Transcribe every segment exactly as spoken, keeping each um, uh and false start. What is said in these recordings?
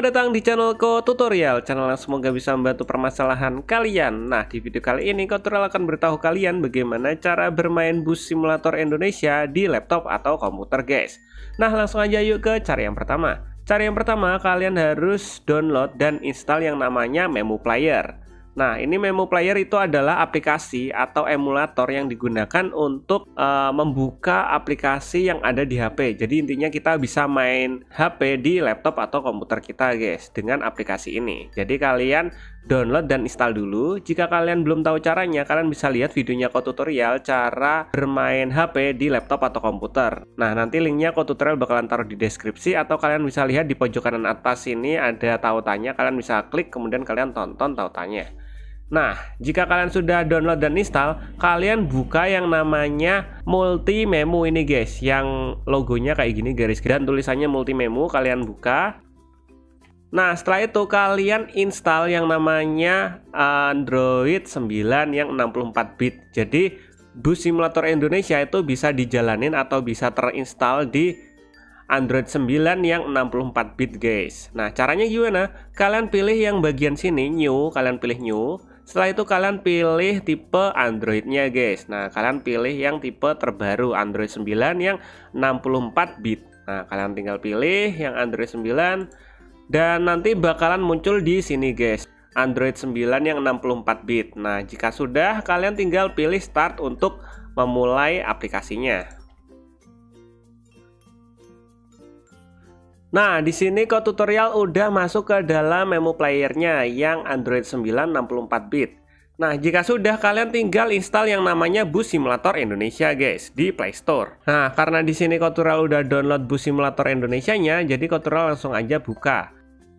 Selamat datang di channel Ko Tutorial, channel yang semoga bisa membantu permasalahan kalian. Nah, di video kali ini Ko Tutorial akan beritahu kalian bagaimana cara bermain Bus Simulator Indonesia di laptop atau komputer, guys. Nah, langsung aja yuk ke cara yang pertama. Cara yang pertama, kalian harus download dan install yang namanya Memu Player. Nah, ini Memu Player itu adalah aplikasi atau emulator yang digunakan untuk uh, membuka aplikasi yang ada di H P. Jadi intinya kita bisa main H P di laptop atau komputer kita, guys, dengan aplikasi ini. Jadi kalian download dan install dulu. Jika kalian belum tahu caranya, kalian bisa lihat videonya Ko Tutorial cara bermain H P di laptop atau komputer. Nah, nanti linknya Ko Tutorial bakalan taruh di deskripsi, atau kalian bisa lihat di pojok kanan atas sini ada tautannya. Kalian bisa klik kemudian kalian tonton tautannya. Nah, jika kalian sudah download dan install, kalian buka yang namanya Multi Memu ini, guys, yang logonya kayak gini garis dan tulisannya Multi Memu. Kalian buka. Nah, setelah itu kalian install yang namanya Android sembilan yang enam puluh empat bit. Jadi Bus Simulator Indonesia itu bisa dijalanin atau bisa terinstall di Android sembilan yang enam puluh empat bit, guys. Nah, caranya gimana? Kalian pilih yang bagian sini, new, kalian pilih new. Setelah itu kalian pilih tipe Androidnya, guys. Nah, kalian pilih yang tipe terbaru Android sembilan yang enam puluh empat bit. Nah, kalian tinggal pilih yang Android sembilan dan nanti bakalan muncul di sini, guys, Android sembilan yang enam puluh empat bit. Nah, jika sudah, kalian tinggal pilih start untuk memulai aplikasinya. Nah, di sini Ko Tutorial udah masuk ke dalam Memu Player-nya yang Android sembilan enam puluh empat bit. Nah, jika sudah, kalian tinggal install yang namanya Bus Simulator Indonesia, guys, di Play Store. Nah, karena di sini Ko Tutorial udah download Bus Simulator Indonesia-nya, jadi Ko Tutorial langsung aja buka.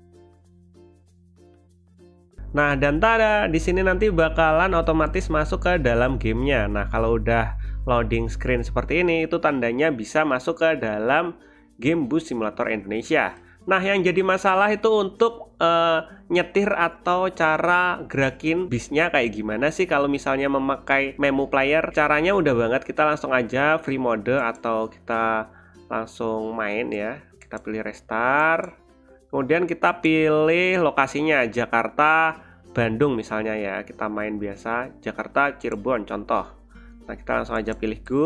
Nah, dan tada, di sini nanti bakalan otomatis masuk ke dalam gamenya. Nah, kalau udah loading screen seperti ini, itu tandanya bisa masuk ke dalam game Bus Simulator Indonesia. Nah, yang jadi masalah itu untuk uh, nyetir atau cara gerakin bisnya kayak gimana sih kalau misalnya memakai Memu Player. Caranya udah banget, kita langsung aja free mode atau kita langsung main ya. Kita pilih restart. Kemudian kita pilih lokasinya Jakarta, Bandung misalnya ya. Kita main biasa Jakarta, Cirebon contoh. Nah, kita langsung aja pilih go.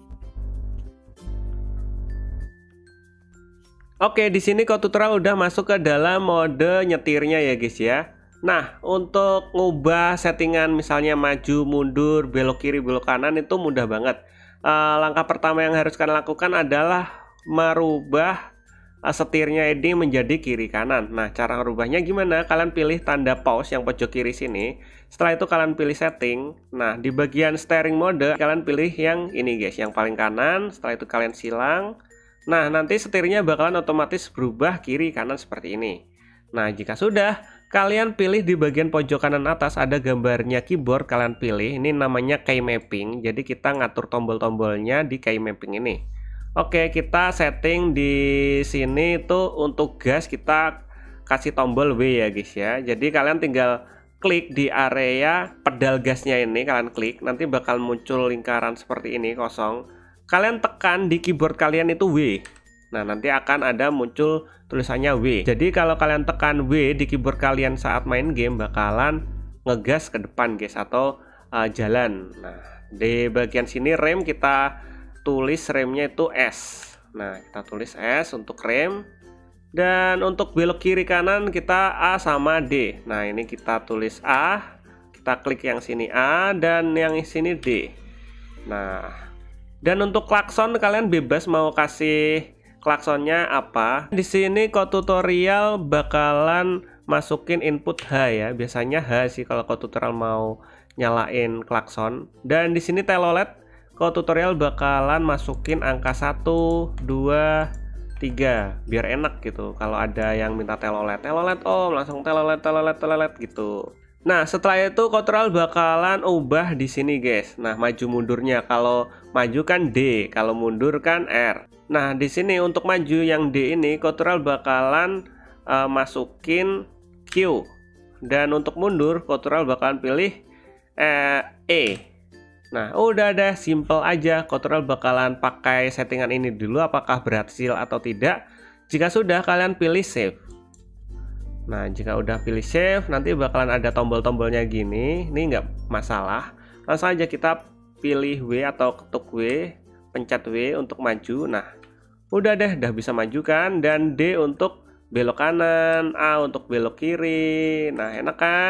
Oke, di sini Ko Tutorial udah masuk ke dalam mode nyetirnya ya, guys ya. Nah, untuk ngubah settingan misalnya maju, mundur, belok kiri, belok kanan itu mudah banget. Uh, langkah pertama yang harus kalian lakukan adalah merubah uh, setirnya ini menjadi kiri kanan. Nah, cara merubahnya gimana? Kalian pilih tanda pause yang pojok kiri sini. Setelah itu kalian pilih setting. Nah, di bagian steering mode kalian pilih yang ini, guys, yang paling kanan. Setelah itu kalian silang. Nah, nanti setirnya bakalan otomatis berubah kiri kanan seperti ini. Nah, jika sudah, kalian pilih di bagian pojok kanan atas ada gambarnya keyboard, kalian pilih. Ini namanya key mapping. Jadi kita ngatur tombol-tombolnya di key mapping ini. Oke, kita setting di sini itu untuk gas kita kasih tombol W ya, guys ya. Jadi kalian tinggal klik di area pedal gasnya ini, kalian klik, nanti bakal muncul lingkaran seperti ini kosong. Kalian tekan di keyboard kalian itu W. Nah, nanti akan ada muncul tulisannya W. Jadi kalau kalian tekan W di keyboard kalian saat main game, bakalan ngegas ke depan, guys, atau uh, jalan. Nah, di bagian sini rem kita tulis remnya itu S. Nah, kita tulis S untuk rem. Dan untuk belok kiri kanan kita A sama D. Nah, ini kita tulis A. Kita klik yang sini A dan yang sini D. Nah, dan untuk klakson kalian bebas mau kasih klaksonnya apa. Di sini Ko Tutorial bakalan masukin input H ya. Biasanya H sih kalau Ko Tutorial mau nyalain klakson. Dan di sini telolet Ko Tutorial bakalan masukin angka satu, dua, tiga biar enak gitu. Kalau ada yang minta telolet, telolet om, langsung telolet, telolet, telolet gitu. Nah, setelah itu Ko Tutorial bakalan ubah di sini, guys. Nah, maju mundurnya, kalau maju kan D, kalau mundur kan R. Nah, di sini untuk maju yang D ini Ko Tutorial bakalan uh, masukin Q. Dan untuk mundur Ko Tutorial bakalan pilih uh, E. Nah, udah ada, simple aja. Ko Tutorial bakalan pakai settingan ini dulu apakah berhasil atau tidak. Jika sudah, kalian pilih save. Nah, jika udah pilih save, nanti bakalan ada tombol-tombolnya gini. Ini nggak masalah. Langsung aja kita pilih W atau ketuk W, pencet W untuk maju. Nah, udah deh, udah bisa maju kan. Dan D untuk belok kanan, A untuk belok kiri. Nah, enak kan?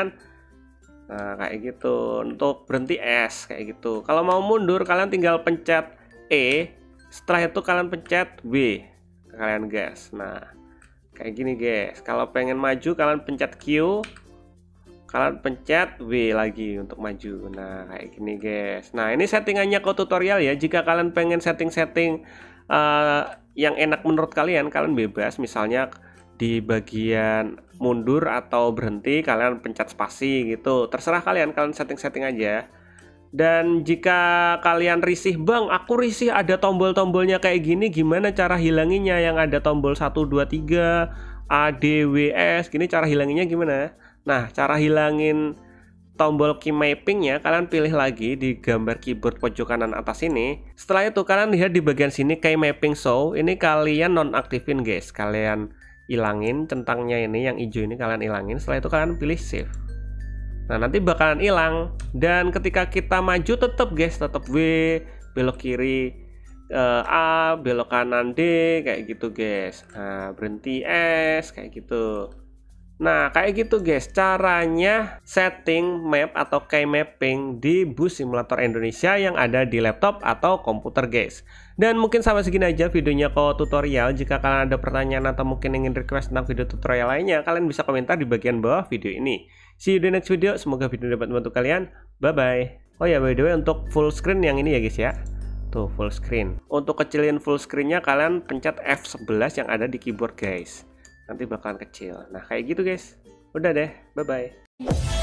Nah, kayak gitu. Untuk berhenti S, kayak gitu. Kalau mau mundur, kalian tinggal pencet E. Setelah itu kalian pencet W. Kalian gas. Nah, kayak gini guys. Kalau pengen maju kalian pencet Q, kalian pencet W lagi untuk maju. Nah, kayak gini guys. Nah, ini settingannya Code Tutorial ya. Jika kalian pengen setting-setting uh, yang enak menurut kalian, kalian bebas. Misalnya di bagian mundur atau berhenti kalian pencet spasi gitu. Terserah kalian, kalian setting-setting aja. Dan jika kalian risih, bang aku risih ada tombol-tombolnya kayak gini, gimana cara hilanginnya? Yang ada tombol satu, dua, tiga, A, D, W, S, gini cara hilanginnya gimana? Nah, cara hilangin tombol key mappingnya, kalian pilih lagi di gambar keyboard pojok kanan atas ini. Setelah itu kalian lihat di bagian sini key mapping show, ini kalian nonaktifin guys. Kalian hilangin centangnya ini, yang hijau ini kalian hilangin. Setelah itu kalian pilih save. Nah, nanti bakalan hilang. Dan ketika kita maju tetap guys, tetap W, belok kiri uh, A, belok kanan D, kayak gitu guys. Nah, berhenti S, kayak gitu. Nah, kayak gitu guys caranya setting map atau key mapping di Bus Simulator Indonesia yang ada di laptop atau komputer guys. Dan mungkin sampai segini aja videonya Code Tutorial. Jika kalian ada pertanyaan atau mungkin ingin request tentang video tutorial lainnya, kalian bisa komentar di bagian bawah video ini. See you di next video. Semoga video dapat membantu kalian. Bye bye. Oh ya, by the way, untuk full screen yang ini ya guys ya. Tuh, full screen. Untuk kecilin full screennya kalian pencet F sebelas yang ada di keyboard guys. Nanti bakalan kecil. Nah, kayak gitu guys. Udah deh. Bye bye.